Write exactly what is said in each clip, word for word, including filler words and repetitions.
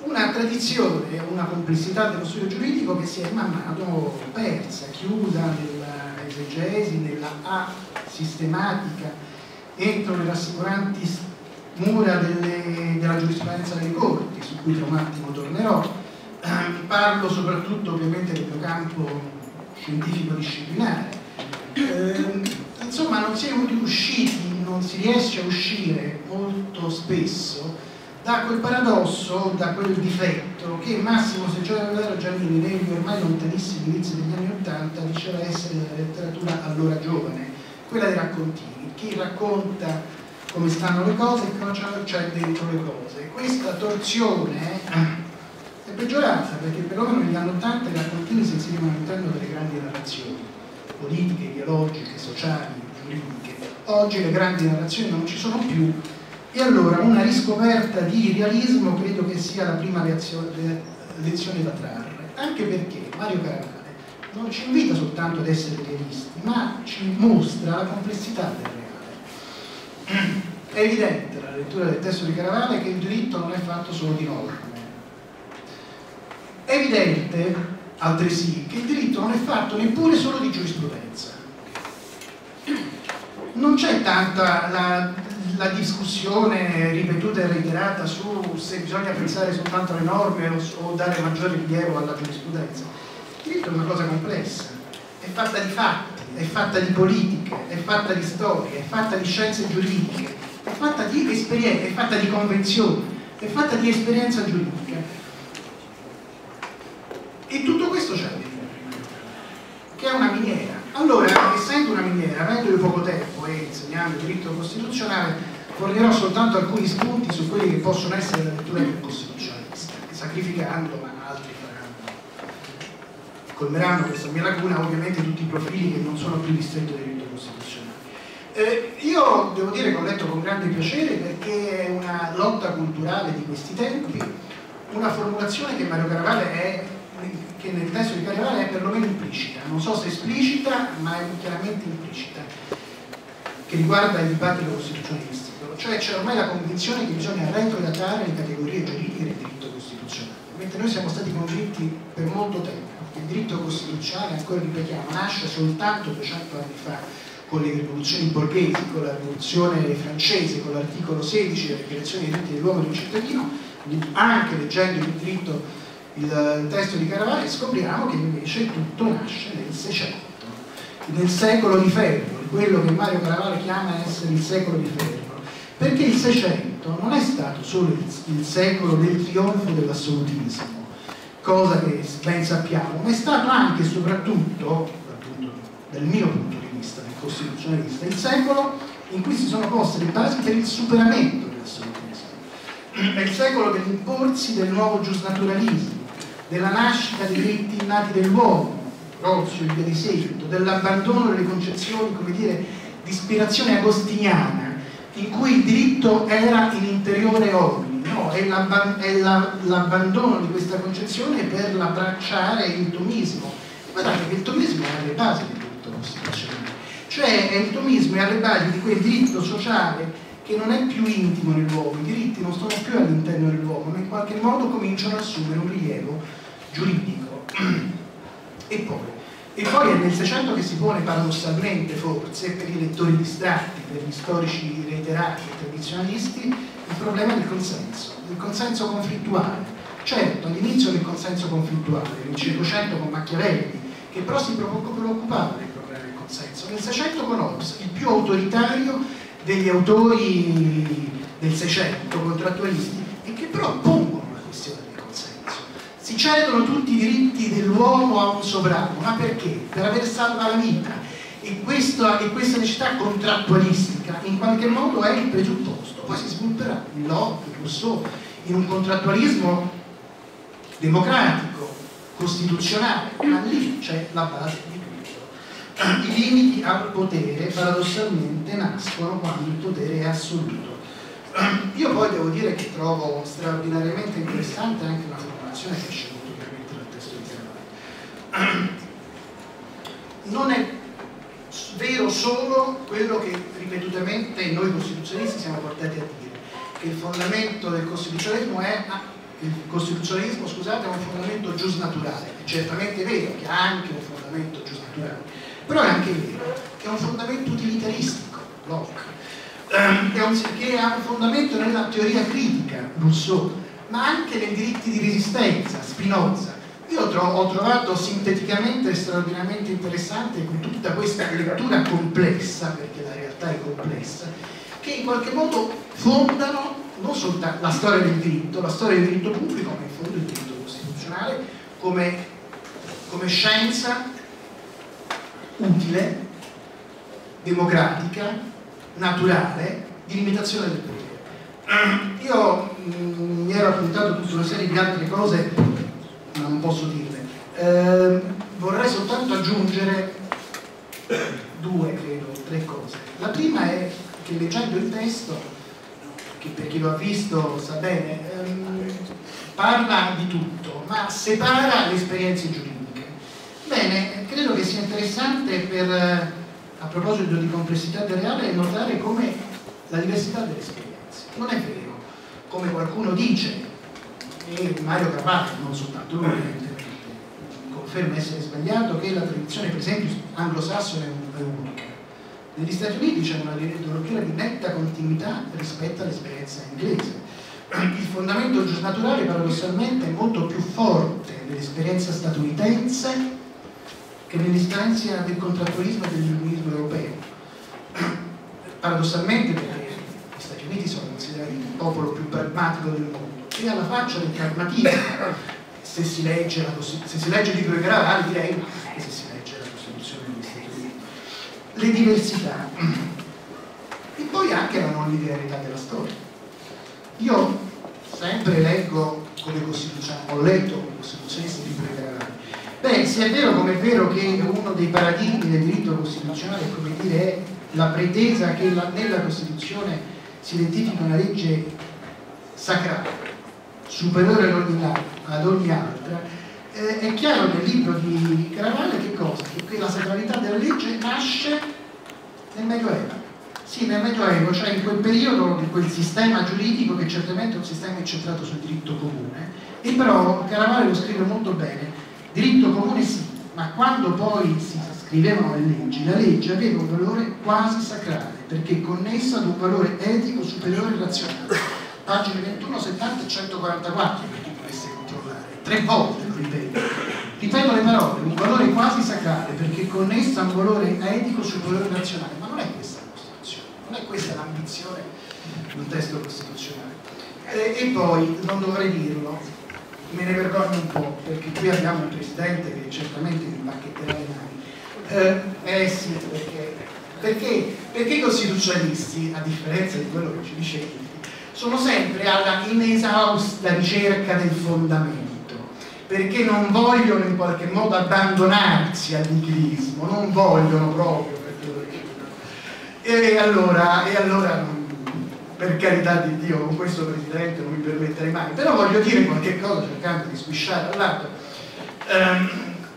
una tradizione, una complessità dello studio giuridico che si è man mano persa, chiusa nella esegesi, nella A sistematica, entro le rassicuranti mura delle, della giurisprudenza delle corti, su cui tra un attimo tornerò. Eh, parlo soprattutto ovviamente del mio campo scientifico-disciplinare. Eh, insomma, non si è riusciti, non si riesce a uscire molto spesso da quel paradosso, da quel difetto che Massimo Severo Giannini negli ormai lontanissimi inizi degli anni Ottanta diceva essere della letteratura allora giovane, quella dei raccontini, chi racconta come stanno le cose e cosa c'è dentro le cose. Questa torsione è peggiorata perché perlomeno negli anni Ottanta i raccontini si inserivano all'interno delle grandi narrazioni politiche, ideologiche, sociali, giuridiche. Oggi le grandi narrazioni non ci sono più. E allora una riscoperta di realismo credo che sia la prima lezione da trarre, anche perché Mario Caravale non ci invita soltanto ad essere realisti, ma ci mostra la complessità del reale. È evidente dalla lettura del testo di Caravale che il diritto non è fatto solo di norme. È evidente, altresì, che il diritto non è fatto neppure solo di giurisprudenza. Non c'è tanta la... la discussione ripetuta e reiterata su se bisogna pensare soltanto alle norme o, o dare maggiore rilievo alla giurisprudenza. Il diritto è una cosa complessa, è fatta di fatti, è fatta di politiche, è fatta di storie, è fatta di scienze giuridiche, è fatta di esperienze, è fatta di convenzioni, è fatta di esperienza giuridica. E tutto questo c'è dentro, che è una miniera. Allora, essendo una miniera, avendo poco tempo e insegnando diritto costituzionale, fornirò soltanto alcuni spunti su quelli che possono essere le letture del costituzionalista, sacrificando, ma altri faranno, colmeranno questa mia lacuna, ovviamente tutti i profili che non sono più di stretto diritto costituzionale. Eh, io devo dire che ho letto con grande piacere, perché è una lotta culturale di questi tempi, una formulazione che Mario Caravale è che nel testo di Caravale è perlomeno implicita, non so se esplicita, ma è chiaramente implicita, che riguarda il dibattito costituzionalistico, cioè c'è ormai la convinzione che bisogna retrodatare le categorie giuridiche del diritto costituzionale, mentre noi siamo stati convinti per molto tempo che il diritto costituzionale, ancora ripetiamo, nasce soltanto duecento anni fa con le rivoluzioni borghesi, con la rivoluzione francese, con l'articolo sedici della Dichiarazione dei diritti dell'uomo e del cittadino, anche leggendo il diritto il testo di Caravale scopriamo che invece tutto nasce nel Seicento, nel secolo di ferro, quello che Mario Caravale chiama essere il secolo di ferro, perché il Seicento non è stato solo il, il secolo del trionfo dell'assolutismo, cosa che ben sappiamo, ma è stato anche e soprattutto, appunto, dal mio punto di vista, del costituzionalista, il secolo in cui si sono poste le basi per il superamento dell'assolutismo. È il secolo dell'imporsi del nuovo giusnaturalismo, della nascita dei diritti innati dell'uomo, Rozio e via di seguito, dell'abbandono delle concezioni, come dire, di ispirazione agostiniana, in cui il diritto era in interiore homini, no? È l'abbandono di questa concezione per l'abbracciare il tomismo. Guardate che il tomismo è alle basi del diritto costituzionale, cioè è il tomismo è alle basi di quel diritto sociale che non è più intimo nell'uomo, i diritti non sono più all'interno dell'uomo, ma in qualche modo cominciano ad assumere un rilievo giuridico. E poi, e poi è nel Seicento che si pone paradossalmente, forse, per i lettori distratti, per gli storici reiterati e tradizionalisti, il problema del consenso, del consenso conflittuale. Certo, all'inizio del consenso conflittuale, nel Cinquecento con Machiavelli, che però si preoccupava del problema del consenso. Nel Seicento con Hobbes, il più autoritario degli autori del Seicento, contrattualisti, e che però pongono la questione del consenso. Si cedono tutti i diritti dell'uomo a un sovrano, ma perché? Per aver salvato la vita. E questa, e questa necessità contrattualistica in qualche modo è il presupposto. Poi si svilupperà in Locke, in Rousseau, in un contrattualismo democratico, costituzionale, ma lì c'è la base di i limiti al potere paradossalmente nascono quando il potere è assoluto. Io poi devo dire che trovo straordinariamente interessante anche una formulazione che esce molto chiaramente dal testo di Caravale. Non è vero solo quello che ripetutamente noi costituzionalisti siamo portati a dire, che il fondamento del costituzionalismo è ah, il costituzionalismo, scusate, è un fondamento giusnaturale. È certamente vero che ha anche un fondamento giusnaturale, però è anche vero che è un fondamento utilitaristico, Locke, um, è un, che ha un fondamento nella teoria critica, Rousseau, ma anche nei diritti di resistenza, Spinoza. Io ho trovato sinteticamente straordinariamente interessante con tutta questa lettura complessa, perché la realtà è complessa, che in qualche modo fondano non soltanto la storia del diritto, la storia del diritto pubblico, ma in fondo il diritto costituzionale come, come scienza utile, democratica, naturale, di limitazione del potere. Io mh, mi ero appuntato tutta una serie di altre cose, ma non posso dirle. Eh, vorrei soltanto aggiungere due, credo, tre cose. La prima è che leggendo il testo, che per chi lo ha visto sa bene, ehm, parla di tutto, ma separa le esperienze giuridiche. Bene, credo che sia interessante per, a proposito di complessità del reale, notare come la diversità delle esperienze. Non è vero, come qualcuno dice, e Mario Carvalho, non soltanto lui, evidentemente, conferma essere sbagliato, che la tradizione, per esempio, anglosassone è unica. Negli Stati Uniti c'è una ideologia di netta continuità rispetto all'esperienza inglese. Il fondamento giusnaturale paradossalmente è molto più forte nell'esperienza statunitense che nell'esperienza del contrattualismo e dell'illuminismo europeo. Paradossalmente perché gli Stati Uniti sono considerati il popolo più pragmatico del mondo e alla faccia del pragmatismo, se si legge, la se si legge il libro di Caravali, direi, ma anche se si legge la Costituzione degli Stati Uniti. Le diversità e poi anche la non linearità della storia. Io sempre leggo come costituzionalista, ho letto come costituzionista il libro di Caravali. Beh, se è vero come è vero che uno dei paradigmi del diritto costituzionale, come dire, è la pretesa che la, nella Costituzione si identifica una legge sacrale, superiore ad ogni, ad ogni altra, eh, è chiaro nel libro di Caravaglia che cosa? Che, che la sacralità della legge nasce nel Medioevo. Sì, nel Medioevo, cioè in quel periodo di quel sistema giuridico che certamente è un sistema incentrato sul diritto comune, e però Caravaglia lo scrive molto bene. Diritto comune sì, ma quando poi si scrivevano le leggi, la legge aveva un valore quasi sacrale, perché connessa ad un valore etico superiore e razionale. Pagine ventuno, settanta e centoquarantaquattro, per chi volesse controllare. Tre volte lo ripeto. Ripeto le parole, un valore quasi sacrale, perché connessa a un valore etico superiore e razionale. Ma non è questa la Costituzione, non è questa l'ambizione di un testo costituzionale. E, e poi, non dovrei dirlo, me ne vergogno un po', perché qui abbiamo un presidente che certamente mi bacchetterà le mani. Eh, eh sì, perché, perché, perché i costituzionalisti, a differenza di quello che ci dicevi, sono sempre alla inesausta ricerca del fondamento, perché non vogliono in qualche modo abbandonarsi al nichilismo, non vogliono proprio, perché lo chiedono. E allora, e allora per carità di Dio, con questo presidente non mi permetterei mai, però voglio dire qualche cosa cercando di squisciare al lato, ehm,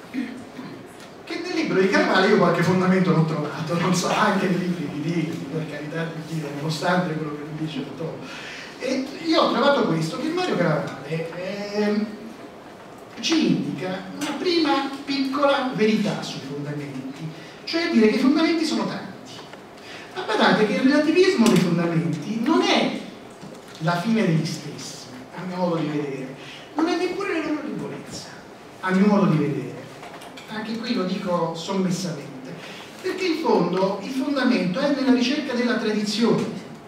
che nel libro di Caravaglia io qualche fondamento l'ho trovato, non so, anche nei libri di Dio, per carità di Dio, nonostante quello che mi dice lo trovo. E io ho trovato questo, che Mario Caravaglia ehm, ci indica una prima piccola verità sui fondamenti, cioè dire che i fondamenti sono tanti. Ma badate che il relativismo dei fondamenti non è la fine degli stessi, a mio modo di vedere, non è neppure la loro debolezza, a mio modo di vedere. Anche qui lo dico sommessamente, perché in fondo il fondamento è nella ricerca della tradizione,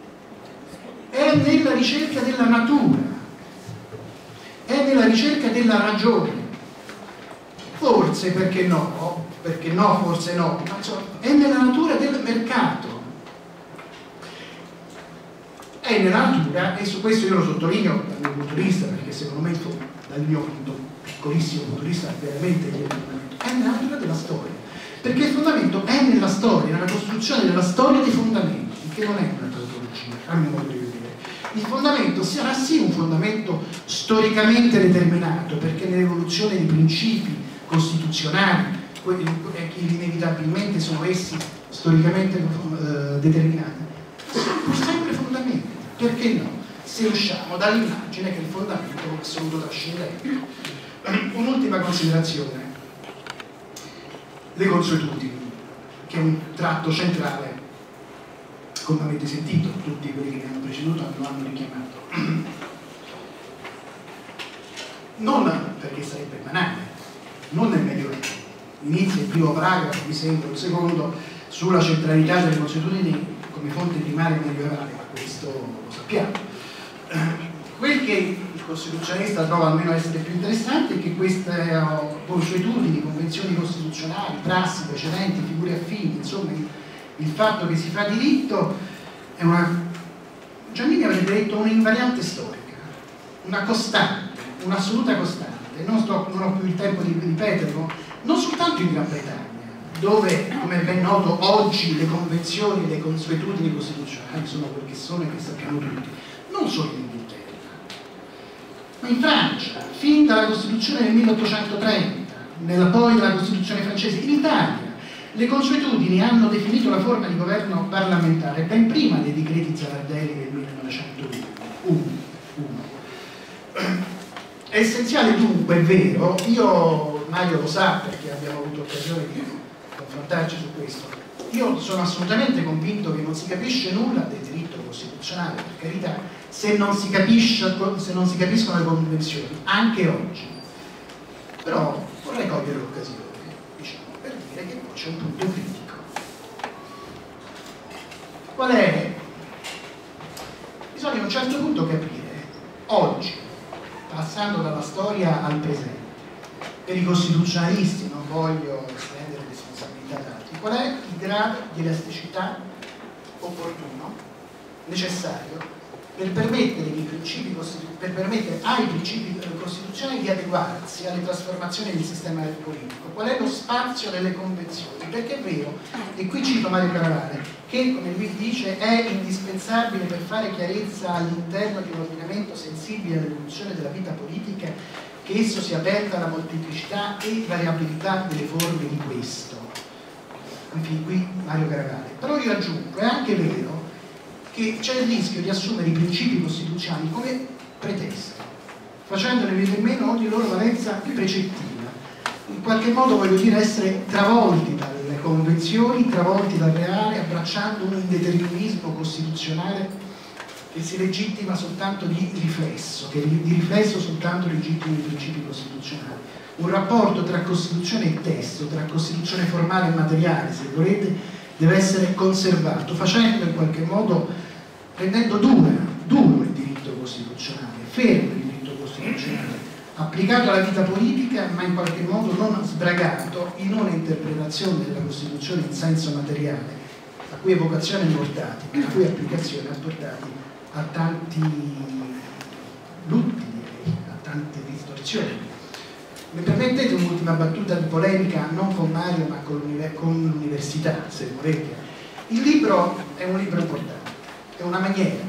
è nella ricerca della natura, è nella ricerca della ragione. Forse, perché no, perché no, forse no, ma insomma, è nella natura del mercato. È nella natura, e su questo io lo sottolineo dal mio punto di vista, perché secondo me dal mio punto, piccolissimo punto di vista veramente è nella natura della storia, perché il fondamento è nella storia, nella costruzione della storia dei fondamenti, che non è una tautologia, a mio modo di vedere. Il fondamento sarà sì un fondamento storicamente determinato, perché nell'evoluzione di principi costituzionali, quelli che inevitabilmente sono essi storicamente eh, determinati, sono pur sempre fondamenti. Perché no? se usciamo dall'immagine che il fondamento assoluto trascendente. Un'ultima considerazione: le consuetudini, che è un tratto centrale, come avete sentito, tutti quelli che mi hanno preceduto lo hanno richiamato. Non perché sarebbe banale, non nel Medioevo, inizia il primo paragrafo, mi sembra, il secondo, sulla centralità delle consuetudini come fonte primaria medievale, ma questo lo sappiamo. Quel che il costituzionalista trova almeno essere più interessante è che queste uh, consuetudini, convenzioni costituzionali, prassi precedenti, figure affini, insomma il, il fatto che si fa diritto è una, Giannini avrebbe detto, un'invariante storica, una costante, un'assoluta costante. Non, sto, non ho più il tempo di ripeterlo, non soltanto in Gran Bretagna, dove, come è ben noto, oggi le convenzioni e le consuetudini costituzionali sono quel che sono e che sappiamo tutti, non solo in Inghilterra, ma in Francia, fin dalla Costituzione del milleottocentotrenta, nella, poi dalla Costituzione francese, in Italia. Le consuetudini hanno definito la forma di governo parlamentare ben prima dei decreti Zavardelli del millenovecentouno. È essenziale dunque, è vero, io, Mario lo sa perché abbiamo avuto occasione di confrontarci su questo, io sono assolutamente convinto che non si capisce nulla del diritto costituzionale, per carità, se non si capisce, se non si capiscono le convenzioni, anche oggi. Però vorrei cogliere l'occasione, diciamo, per dire che poi c'è un punto critico. Qual è? Bisogna a un certo punto capire, oggi, passando dalla storia al presente, per i costituzionalisti, non voglio estendere responsabilità ad altri, qual è il grado di elasticità opportuno, necessario, per permettere, i principi per permettere ai principi costituzionali di adeguarsi alle trasformazioni del sistema politico? Qual è lo spazio delle convenzioni? Perché è vero, e qui cito Mario Caravale, che, come lui dice, è indispensabile per fare chiarezza all'interno di un ordinamento sensibile all'evoluzione della vita politica, che esso sia aperto alla molteplicità e variabilità delle forme di questo. Infine, qui Mario Caravale. Però io aggiungo, è anche vero che c'è il rischio di assumere i principi costituzionali come pretesto, facendone venire meno ogni loro valenza precettiva. In qualche modo, voglio dire, essere travolti dalle convenzioni, travolti dal reale, abbracciando un indeterminismo costituzionale che si legittima soltanto di riflesso, che di riflesso soltanto legittima i principi costituzionali. Un rapporto tra Costituzione e testo, tra Costituzione formale e materiale, se volete, deve essere conservato, facendo in qualche modo, rendendo dura, duro il diritto costituzionale, fermo il diritto costituzionale, applicato alla vita politica, ma in qualche modo non sbragato in una interpretazione della Costituzione in senso materiale, a cui evocazione è portati, e a cui applicazione ha portati a tanti lutti, a tante distorsioni. Mi permettete un'ultima battuta di polemica, non con Mario ma con l'università, se volete. Il libro è un libro importante, è una maniera,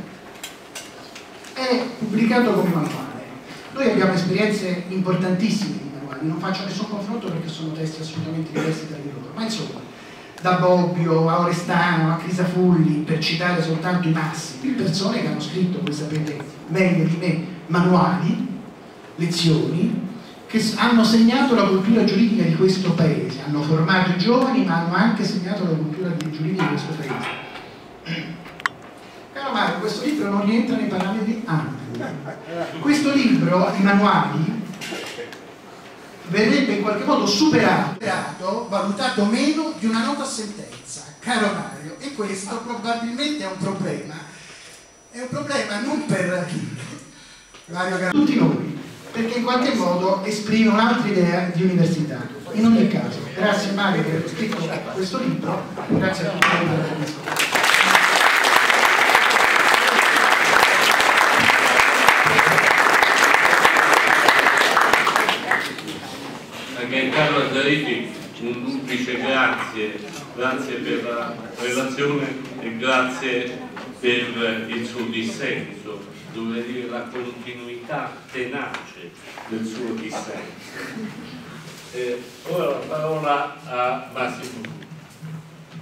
è pubblicato come manuale. Noi abbiamo esperienze importantissime di manuali, non faccio nessun confronto perché sono testi assolutamente diversi tra di loro, ma insomma, da Bobbio a Orestano a Crisafulli, per citare soltanto i massimi, persone che hanno scritto, voi sapete meglio di me, manuali, lezioni, che hanno segnato la cultura giuridica di questo paese, hanno formato i giovani ma hanno anche segnato la cultura giuridica di questo paese. Caro Mario, questo libro non rientra nei parametri ampi. Questo libro, i manuali, verrebbe in qualche modo superato, valutato meno di una nota sentenza, caro Mario, e questo probabilmente è un problema. È un problema non per Mario, per tutti noi, perché in qualche modo esprime un'altra idea di università. In ogni caso, grazie Mario per aver scritto questo libro, grazie a tutti per aver ascoltato. Anche a Carlo Zarifi un duplice grazie, grazie per la relazione e grazie per il suo dissenso, dovrei dire la continuità tenace del suo dissenso. Eh, ora la parola a Massimo.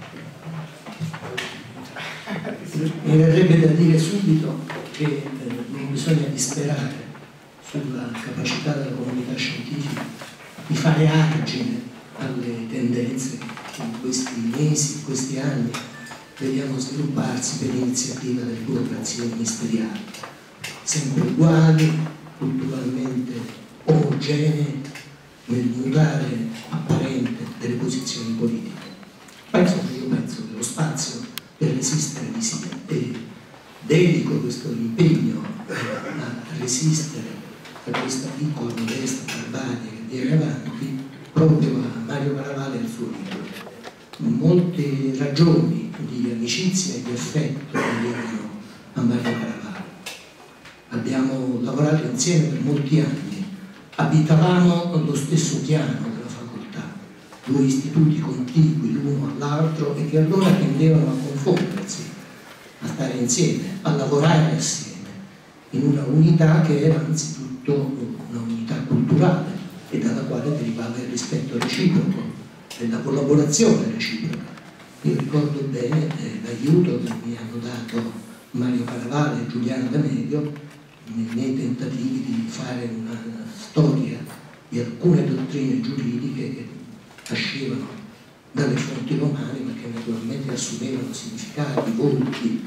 Mi verrebbe da dire subito che eh, bisogna disperare sulla capacità della comunità scientifica di fare argine alle tendenze che in questi mesi, in questi anni vediamo svilupparsi per iniziativa delle burocrazie ministeriali, sempre uguali, culturalmente omogenee nel mutare apparente delle posizioni politiche. Penso che io penso che lo spazio per resistere vi sia, e dedico questo impegno a resistere a questa piccola, modesta barbarie che viene avanti proprio a Mario Caravale e al suo libro. Molte ragioni di amicizia e di affetto legano a Mario Caravale. Abbiamo lavorato insieme per molti anni, abitavamo lo stesso piano della facoltà, due istituti contigui l'uno all'altro e che allora tendevano a confondersi, a stare insieme, a lavorare assieme, in una unità che era anzitutto una unità culturale e dalla quale derivava il rispetto reciproco e la collaborazione reciproca. Io ricordo bene eh, l'aiuto che mi hanno dato Mario Caravale e Giuliano D'Amelio nei miei tentativi di fare una storia di alcune dottrine giuridiche che nascevano dalle fonti romane ma che naturalmente assumevano significati, volti,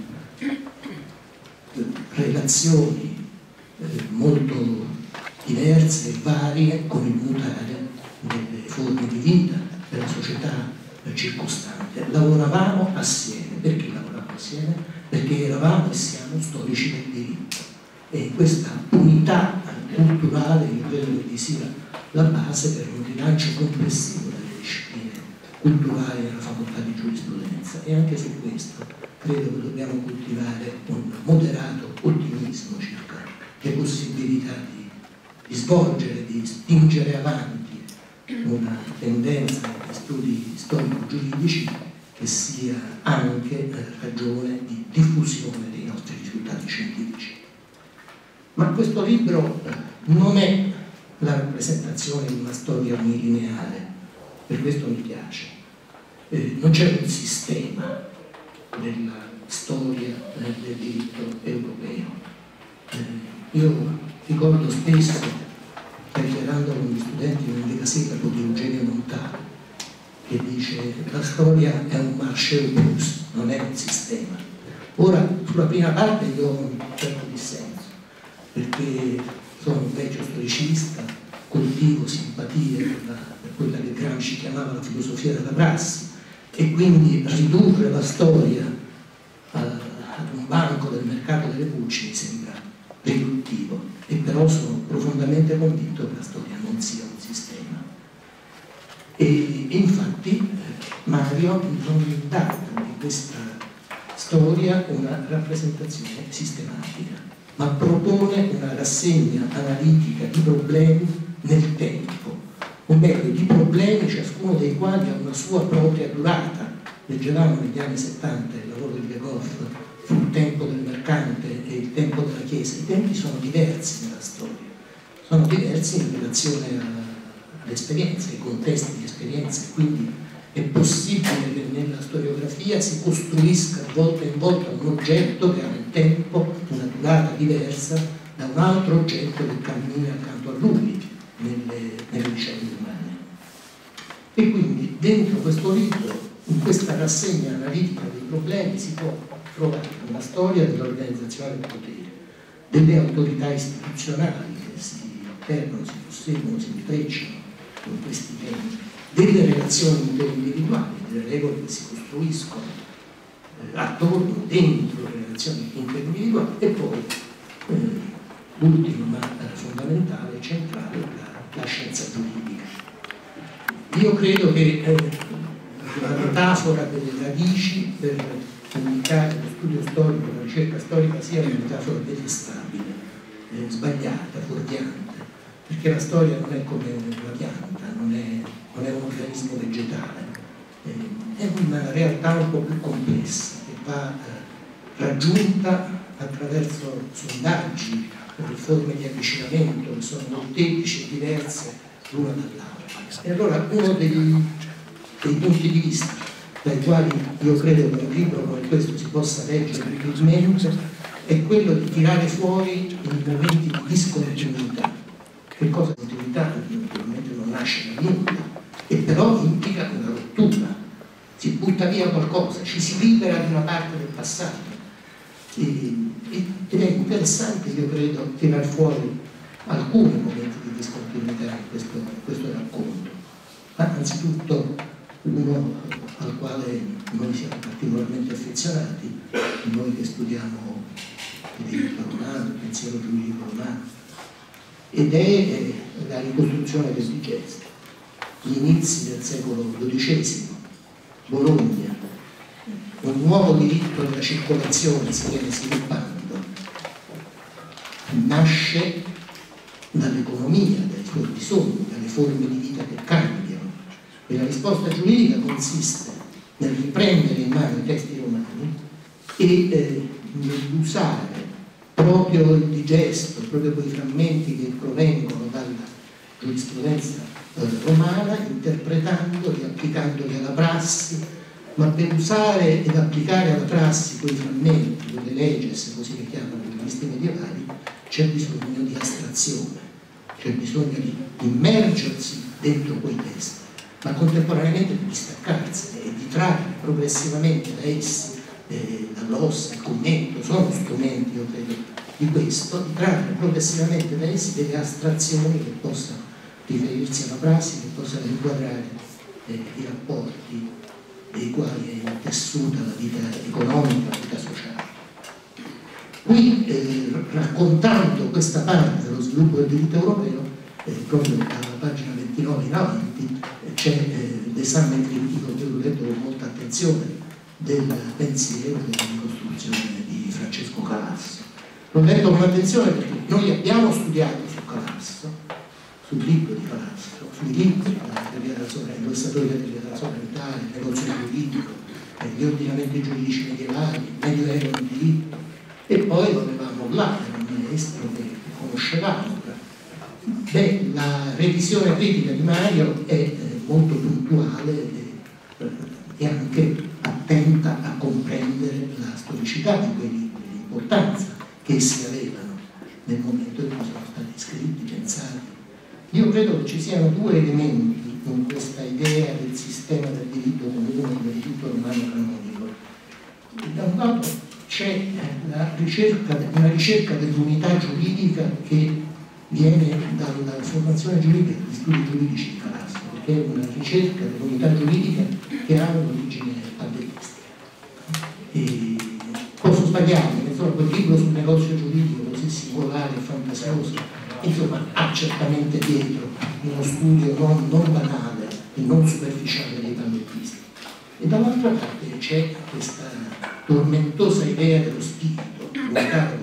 relazioni eh, molto diverse e varie con il mutare delle forme di vita della società circostante. Lavoravamo assieme. Perché lavoravamo assieme? Perché eravamo e siamo storici del diritto, e in questa unità culturale io credo che vi sia la base per un rilancio complessivo delle discipline culturali nella facoltà di giurisprudenza, e anche su questo credo che dobbiamo coltivare un moderato ottimismo circa le possibilità di di svolgere, di spingere avanti una tendenza negli studi storico-giuridici che sia anche ragione di diffusione dei nostri risultati scientifici. Ma questo libro non è la rappresentazione di una storia unilineare, per questo mi piace. Eh, non c'è un sistema della storia del diritto europeo. Eh, io ricordo spesso, chiacchierando con gli studenti in un decasecolo di Eugenio Montale, che dice la storia è un marché Proust, non è un sistema. Ora, sulla prima parte io ho un certo dissenso, perché sono un vecchio storicista, coltivo simpatie per, la, per quella che Gramsci chiamava la filosofia della prassi, e quindi ridurre la storia a, ad un banco del mercato delle pulci mi sembra riduttivo, e però sono profondamente convinto che la storia non sia un sistema. E, e infatti Mario non dà di questa storia una rappresentazione sistematica, ma propone una rassegna analitica di problemi nel tempo, o meglio di problemi ciascuno dei quali ha una sua propria durata. Leggevamo negli anni settanta il lavoro di Legoff sul tempo del mercante e il tempo della Chiesa. I tempi sono diversi nella storia, sono diversi in relazione all'esperienza, ai contesti di esperienza, quindi è possibile che nella storiografia si costruisca di volta in volta un oggetto che ha nel tempo una durata diversa da un altro oggetto che cammina accanto a lui nelle, nelle vicende umane. E quindi dentro questo libro, in questa rassegna analitica dei problemi, si può trovare una storia dell'organizzazione del potere, delle autorità istituzionali che si alternano, si susseguono, si intrecciano con questi temi, delle relazioni interindividuali, delle regole che si costruiscono eh, attorno, dentro le relazioni interindividuali, e poi eh, l'ultimo ma fondamentale e centrale, la, la scienza giuridica. Io credo che eh, la metafora delle radici per indicare lo studio storico, la ricerca storica, sia una metafora detestabile, eh, sbagliata, fuorviante, perché la storia non è come la pianta, non è, non è un organismo vegetale, eh, è una realtà un po' più complessa che va eh, raggiunta attraverso sondaggi, forme di avvicinamento che sono molteplici e diverse l'una dall'altra. E allora uno dei, dei punti di vista dai quali io credo che un libro come questo si possa leggere richiedamente è quello di tirare fuori i momenti di discontinuità. Che cosa è continuità? Naturalmente non nasce da nulla, e però implica una rottura, si butta via qualcosa, ci si libera di una parte del passato. E, ed è interessante, io credo, tirar fuori alcuni momenti di discontinuità in questo, in questo racconto. Ma anzitutto uno al quale noi siamo particolarmente affezionati, noi che studiamo il diritto romano, il pensiero giuridico romano, ed è la ricostruzione del digesto, gli inizi del secolo dodicesimo, Bologna, un nuovo diritto della circolazione si viene sviluppando, nasce dall'economia, dai suoi bisogni, dalle forme di vita che cambiano, e la risposta giuridica consiste nel riprendere in mano i testi romani e eh, nell'usare proprio il digesto, proprio quei frammenti che provengono dalla giurisprudenza eh, romana, interpretandoli, applicandoli alla prassi, ma per usare ed applicare alla prassi quei frammenti, quelle leges, così le chiamano i giuristi medievali, c'è bisogno di astrazione, c'è bisogno di immergersi dentro quei testi, ma contemporaneamente di distaccarsene e di trarre progressivamente da essi, eh, la glossa, il commento, sono strumenti, io credo, di questo, di trarre progressivamente da essi delle astrazioni che possano riferirsi alla prassi, che possano inquadrare eh, i rapporti dei quali è intessuta la vita economica, la vita sociale. Qui, eh, raccontando questa parte dello sviluppo del diritto europeo, eh, proprio dalla pagina ventinove in avanti, eh, c'è eh, l'esame critico, che ho letto con molta attenzione, del pensiero della ricostruzione di Francesco Calasso. L'ho letto con attenzione perché noi abbiamo studiato su Calasso, sul libro di Calasso, sui libri della teoria della sovranità, lo statore della teoria della sovranità, il negozio giuridico, gli ordinamenti giuridici medievali, il medioevo del diritto, e poi lo avevamo là, era un maestro che conoscevamo. Beh, la revisione critica di Mario è eh, molto puntuale e, eh, e anche attenta a comprendere la storicità di quei libri, l'importanza che essi avevano nel momento in cui sono stati scritti, pensati. Io credo che ci siano due elementi in questa idea del sistema del diritto comune, del diritto romano canonico. Da un lato c'è la ricerca, una ricerca dell'unità giuridica che viene dalla formazione giuridica degli studi giuridici di Calasso, perché è una ricerca dell'unità giuridica che ha un'origine padellistica. E posso sbagliarmi, insomma, quel libro sul negozio giuridico così singolare e fantasioso, insomma, ha certamente dietro uno studio non, non banale e non superficiale dei padellisti. E dall'altra parte c'è questa tormentosa idea dello spirito, l'unità dello